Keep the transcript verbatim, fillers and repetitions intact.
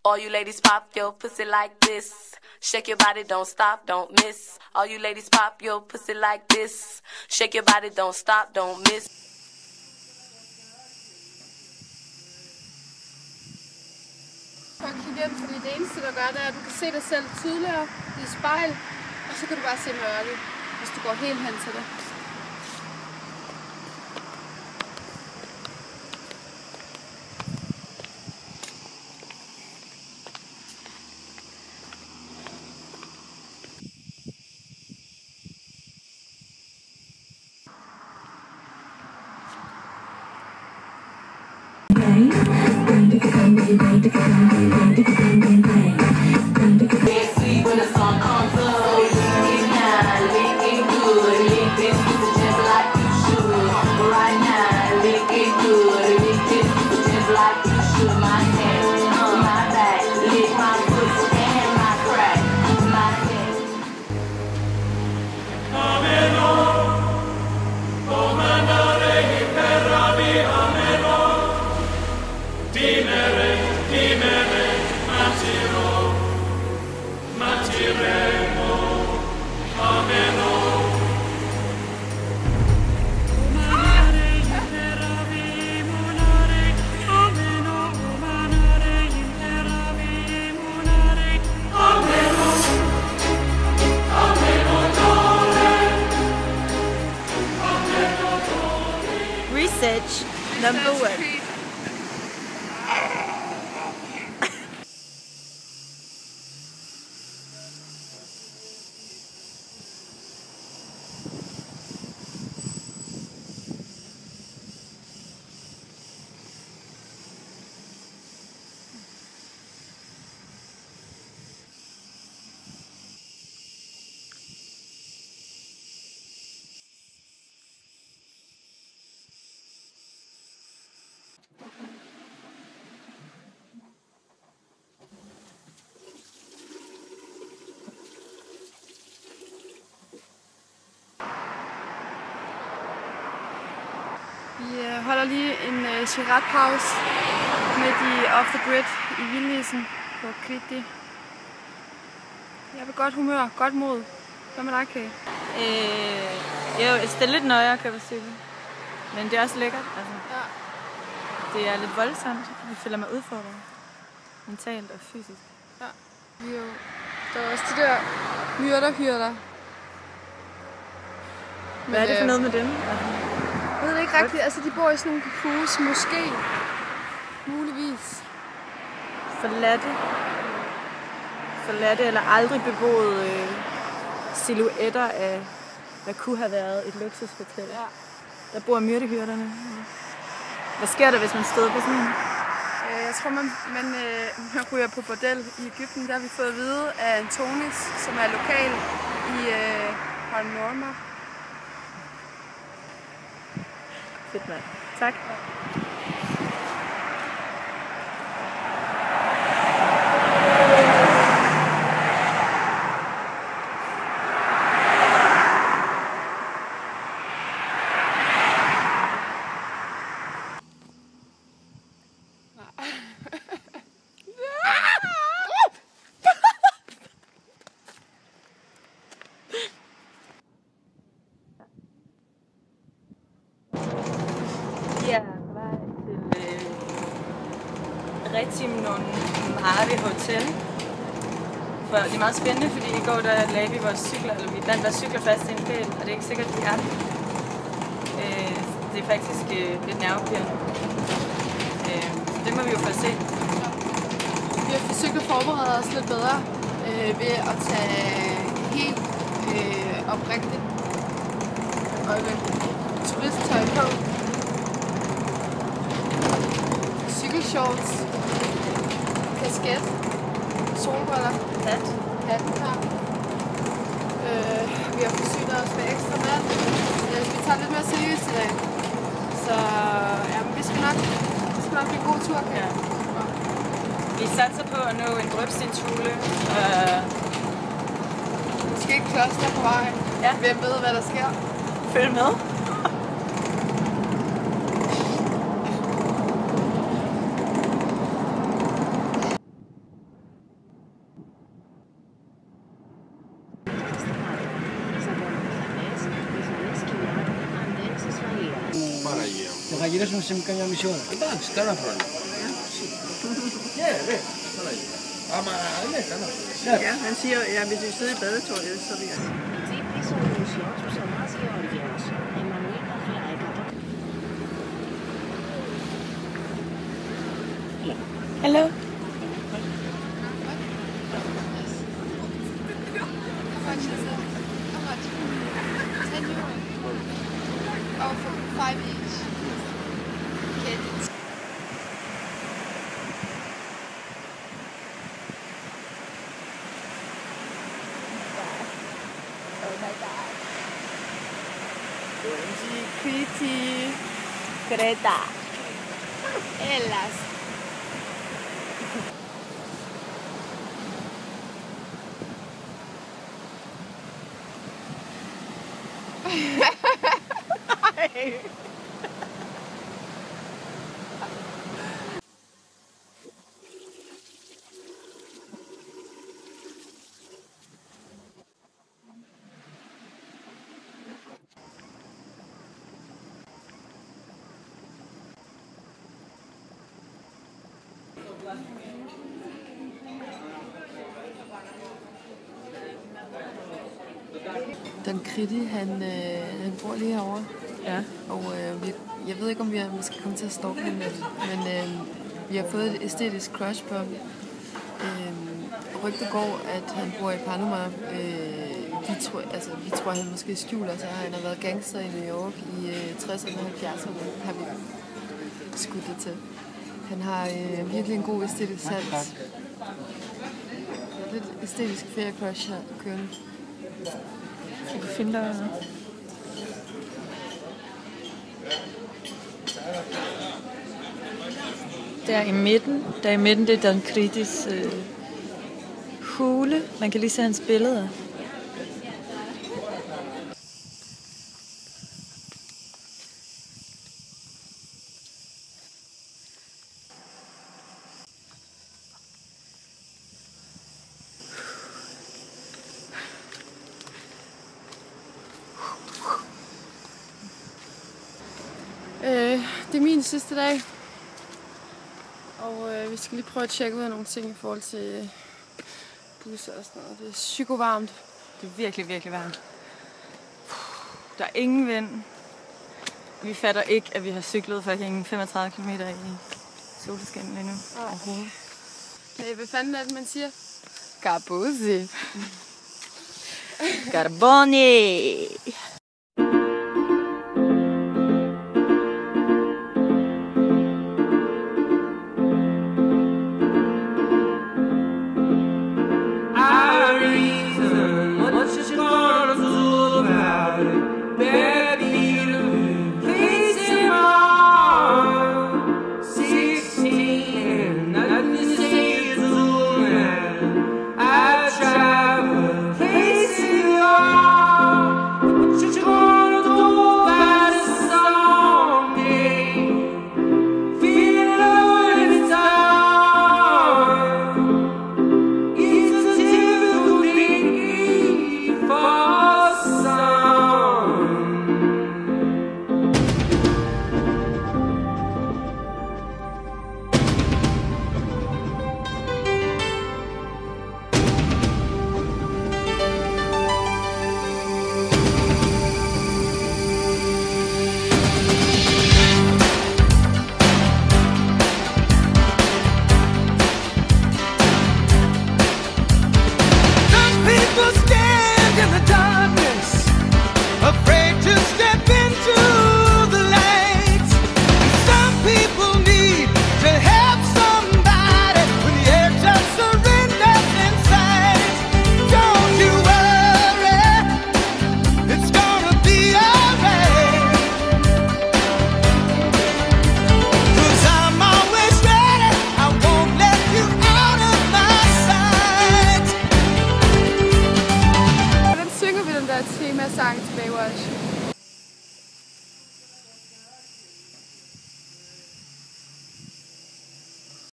All you ladies pop your pussy like this. Shake your body, don't stop, don't miss. All you ladies pop your pussy like this. Shake your body, don't stop, don't miss. Prøv at kigge ind, fordi det eneste, der gør, det er, at du kan se dig selv tydeligere i spejl, og så kan du bare se mørket, hvis du går helt hen til det. When the song comes up, it's not looking good. Lick this pussy just like you should. Right now, lick it good. Lick this pussy just like you should. My hands on my back, lick my pussy and my crack. My neck. Ameno, comandare imperavi ameno. Dimere, dimere, matiro. Matiremo, ameno. Umanare imperavi munare, ameno. Umanare imperavi munare, ameno. Ameno dore, ameno dore. Research number one. Vi holder lige en uh, cigaretpause midt i Off the Grid i Vildnissen på Kvitti. Jeg er på godt humør, godt mod. Hvad med dig, Kay? Øh, jo, det er lidt nøjere, kan jeg sige. Men det er også lækkert. Altså. Ja. Det er lidt voldsomt. Jeg føler mig udfordret. Mentalt og fysisk. Ja. Vi er jo, der er også de der myrderhyrder. Hvad er det for noget med dem? Altså. Jeg ved det ikke rigtigt. Altså, de bor i sådan nogle huse, måske. Muligvis. Forladte. Forladte eller aldrig beboede øh, silhuetter af, hvad kunne have været et luksushotel. Ja. Der bor myrdehyrderne. Hvad sker der, hvis man stod på sådan en? Jeg tror, man, man, øh, man ryger på bordel i Egypten. Der har vi fået at vide af Antonis, som er lokal i øh, Harnorma. Fedt, mand. Tak. Ja, vej til øh, Retimnon Marvi Hotel. For det er meget spændende, fordi i går der lagde vi vores cykler, eller vi bandt vores cykler fast i en pæl, og det er ikke sikkert, at de er øh, det er faktisk øh, lidt nervepirrende. Øh, det må vi jo få se. Vi har forsøgt at forberede os lidt bedre øh, ved at tage helt øh, oprigtigt øjeblik turisttøj på. Cykelshorts, kasket, solbriller, Hat. hatten her. Øh, vi har forsynet os med ekstra vand. Øh, vi tager lidt mere seriøst i dag. Så ja, vi skal nok, det skal nok blive en god tur. Ja. Vi satser på at nå en drøbstensfule. Øh, Måske et kloster på vej. Ja. Hvem ved, hvad der sker? Følg med. quieres un semicanya mission? Bang, sekarang pun. Ja, det. Ama, det kan du. Ja, han siger, ja, hvis vi sidder i badetøjet, så vil jeg... Hello. ten euro. Oh, for five each. Kids. Pretty. Greta. Ellas. Den Kriti, han, øh, han bor lige herovre. Ja. Og øh, vi, jeg ved ikke, om vi er, måske kommer til at stalke ham, men øh, vi har fået et æstetisk crush på ham. Øh, rygtet går, at han bor i Panama. Øh, vi, tror, altså, vi tror, at han måske skjuler sig. Han har været gangster i New York i øh, tresserne og halvfjerdserne, har vi skudt det til. Han har øh, virkelig en god æstetisk sans. Lidt æstetisk ferie-crush her kørende. Du kan finde dig. Der i midten, der i midten, det er Dan Kritis øh, hule. Man kan lige se hans billeder. Øh, det er min sidste dag, og øh, vi skal lige prøve at tjekke ud af nogle ting i forhold til øh, busser og sådan noget. Det er psykovarmt. Det er virkelig, virkelig varmt. Der er ingen vind. Vi fatter ikke, at vi har cyklet fucking femogtredive kilometer i solskin lige nu. Overhovedet. Hey, hvad fanden er det, man siger? Garbosi. Carboni!